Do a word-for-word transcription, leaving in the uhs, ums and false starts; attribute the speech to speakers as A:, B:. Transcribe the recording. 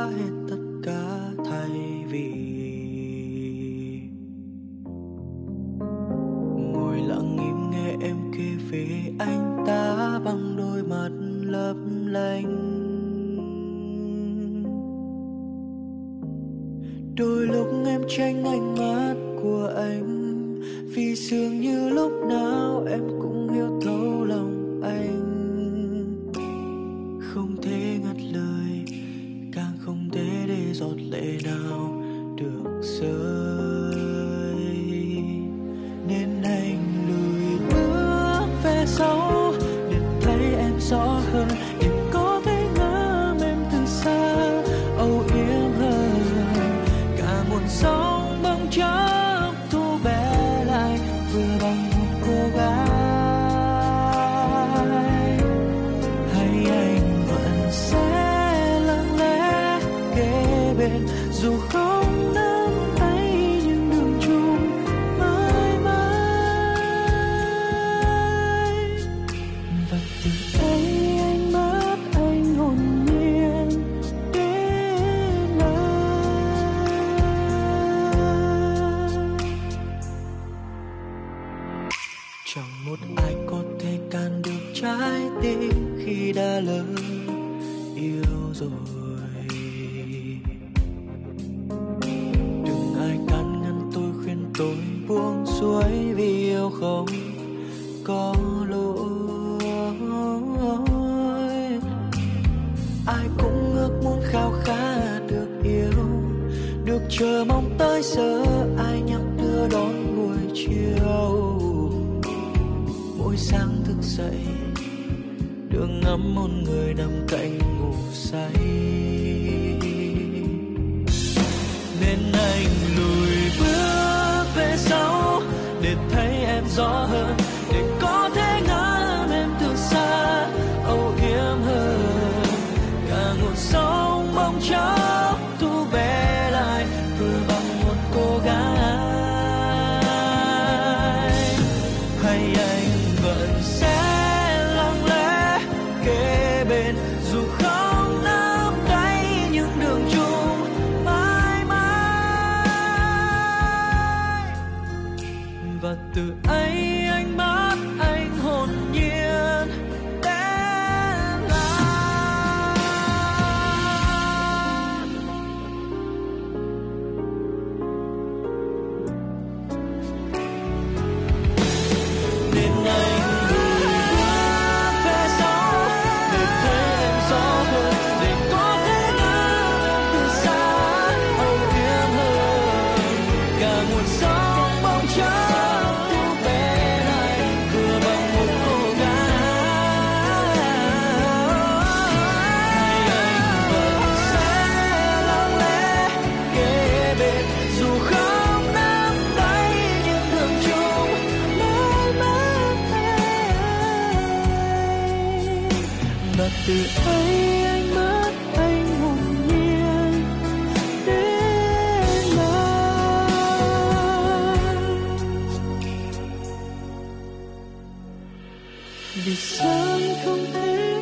A: hết tất cả thay vì ngồi lặng im nghe em kể về anh ta bằng đôi mắt lấp lánh. Đôi lúc em tránh ánh mắt của anh vì dường như lúc nào em cũng hiểu thấu lòng anh. Không thể ngắt lời, càng không thể để giọt lệ nào được rơi, nên anh lùi bước về sau để thấy em rõ hơn, để có thể ngắm em từ xa âu yếm hơn. Cả một sóng bóng chốc thu bé lại vừa bằng một cô gái. Hay anh vẫn sẽ lặng lẽ kế bên dù không nắm tay nhưng đường chung mãi mãi. Và từ đây anh mất anh hồn nhiên đến nay. Chẳng một ai có thể can được trái tim khi đã lỡ yêu rồi. Đừng ai can ngăn tôi, khuyên tôi buông xuôi vì yêu không có lỗi. Ai cũng ước muốn khao khát được yêu, được chờ mong tới giờ ai nhắc đưa đón buổi chiều. Mỗi sáng thức dậy được ngắm một người nằm cạnh ngủ say, nên anh lùi bước về sau để thấy em rõ hơn, để có thể ngắm em từ xa âu yếm hơn. Cả một sóng bóng chốc thu bé lại vừa bằng một cô gái. Hay anh vẫn sẽ lặng lẽ kế bên dù không nắm tay những đường chung mãi mãi. Và từ ấy anh mất anh hồn nhiên đến lại. Nên anh lùi bước về sau để thấy em rõ hơn, để có thể ngắm em từ xa âu yếm hơn. Cả một sóng bóng chốc thu bé lại vừa bằng một cô gái. Hay anh vẫn sẽ lặng lẽ kế bên dù không nắm tay những đường chung mãi mãi. Và từ ấy anh mất anh hồn nhiên đến nay. Vì sao anh không thể